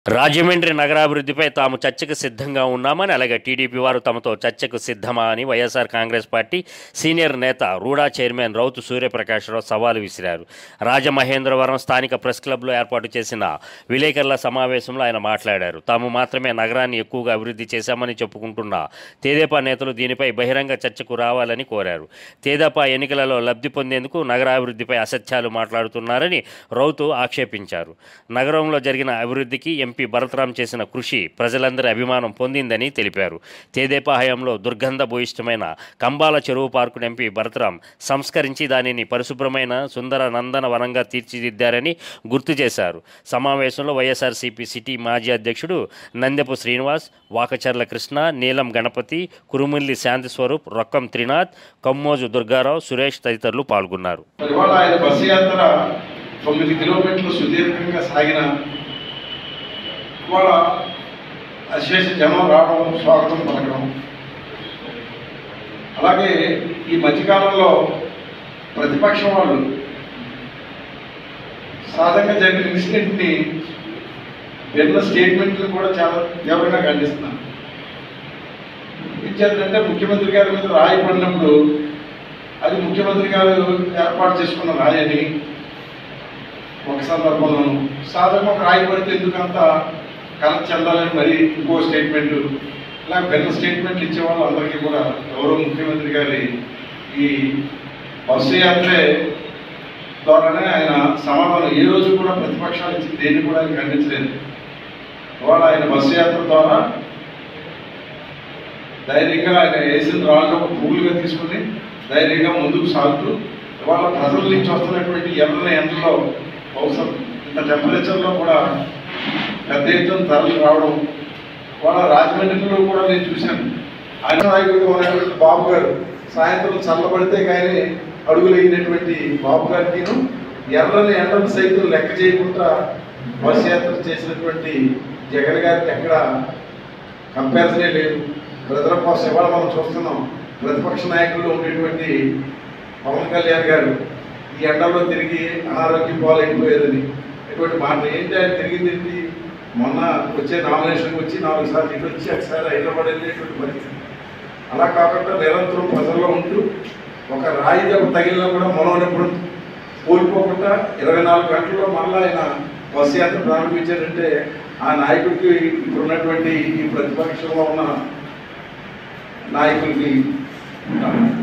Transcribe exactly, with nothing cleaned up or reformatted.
రాజమండ్రి నగరాభివృద్ధిపై తాము చర్చకు సిద్ధంగా ఉన్నామని, అలాగే టీడీపీ వారు తమతో చర్చకు సిద్ధమా అని వైఎస్ఆర్ కాంగ్రెస్ పార్టీ సీనియర్ నేత రూడా చైర్మన్ రౌతు సూర్యప్రకాశ్రావు సవాలు విసిరారు. రాజమహేంద్రవరం స్థానిక ప్రెస్ క్లబ్లో ఏర్పాటు చేసిన విలేకరుల సమావేశంలో ఆయన మాట్లాడారు. తాము మాత్రమే నగరాన్ని ఎక్కువగా అభివృద్ధి చేశామని చెప్పుకుంటున్న తెదేపా నేతలు దీనిపై బహిరంగ చర్చకు రావాలని కోరారు. తెదేపా ఎన్నికలలో లబ్ధి పొందేందుకు నగరాభివృద్ధిపై అసత్యాలు మాట్లాడుతున్నారని రౌతు ఆక్షేపించారు. నగరంలో జరిగిన అభివృద్ధికి ఎంపీ భరతరాం చేసిన కృషి ప్రజలందరి అభిమానం పొందిందని తెలిపారు. తెదేపా హయాంలో దుర్గంధ భూయిష్టమైన కంబాల చెరువు పార్కును ఎంపీ భరతరాం సంస్కరించి దానిని పరిశుభ్రమైన సుందర నందన వనంగా తీర్చిదిద్దారని గుర్తు చేశారు. సమావేశంలో వైఎస్ఆర్సీపీ సిటీ మాజీ అధ్యక్షుడు నందెపు శ్రీనివాస్, వాకచర్ల కృష్ణ, నీలం గణపతి, కురుమిల్లి శాంతి స్వరూప్, రొక్కం త్రినాథ్, కమ్మోజు దుర్గారావు, సురేష్ తదితరులు పాల్గొన్నారు. తొమ్మిది కిలోమీటర్లు సుదీర్ఘంగా సాగిన ఇవాళ అశేష జనం రావడం, స్వాగతం పలకడం, అలాగే ఈ మధ్యకాలంలో ప్రతిపక్షం వాళ్ళు సాధారణంగా జరిగిన ఇన్సిడెంట్ని విన్న స్టేట్మెంట్లు కూడా చాలా తీవ్రంగా ఖండిస్తున్నారు. ఇచ్చేదంటే ముఖ్యమంత్రి గారి మీద రాయి పడినప్పుడు అది ముఖ్యమంత్రి గారు ఏర్పాటు చేసుకున్న రాయని ఒక సందర్భంలో సాధారణంగా ఒక రాయి పడితే ఎందుకంత కలెక్ట్ చెందాలని మరి ఇంకో స్టేట్మెంటు, ఇలా పెద్ద స్టేట్మెంట్లు ఇచ్చేవాళ్ళు అందరికీ కూడా గౌరవ ముఖ్యమంత్రి గారి ఈ బస్సు యాత్రే ద్వారానే ఆయన సమాధానం ఏ రోజు కూడా ప్రతిపక్షాలు ఇచ్చి దేన్ని కూడా ఆయన ఖండించలేదు. ఇవాళ ఆయన బస్సు యాత్ర ద్వారా ధైర్యంగా ఆయన వేసిన రాళ్ళు ఒక పువ్వులుగా తీసుకుని ధైర్యంగా ముందుకు సాగుతూ ఇవాళ ప్రజల నుంచి వస్తున్నటువంటి ఎర్రని ఎండలో బహుశా ఇంత టెంపరేచర్లో కూడా పెద్ద ఎత్తున తరలి రావడం, వాళ్ళ రాజమండ్రిలో కూడా నేను చూశాను. ఆయన నాయకుడిగా ఉన్నటువంటి బాబు గారు సాయంత్రం చల్లబడితే కానీ అడుగులు అయినటువంటి బాబు గారికి ఎర్రని ఎండలు సైతం లెక్క చేయకుండా బస్ యాత్ర చేసినటువంటి జగన్ గారికి ఎక్కడ కంపారిజనే లేదు. ప్రజల కోసం ఇవాళ మనం చూస్తున్నాం. ప్రతిపక్ష నాయకుల్లో ఉండేటువంటి పవన్ కళ్యాణ్ గారు ఈ ఎండల్లో తిరిగి అనారోగ్యం పాలైపోయేదని ఇటువంటి మాట ఏంటి ఆయన తిరిగి తిరిగి మొన్న వచ్చే నామినేషన్కి వచ్చి నాలుగు సార్లు ఇటు వచ్చి ఒకసారి హైదరాబాద్ వెళ్ళేటువంటి పరిస్థితి. అలా కాకుండా నిరంతరం ప్రజల్లో ఉంటూ ఒక రాయి దెబ్బ తగిలినా కూడా మనం ఎప్పుడు కోల్పోకుండా ఇరవై నాలుగు గంటల్లో మళ్ళీ ఆయన బస్సు యాత్ర ప్రారంభించారంటే ఆ నాయకుడికి ఇప్పుడు ఉన్నటువంటి ఈ ప్రతిపక్షంలో ఉన్న నాయకులకి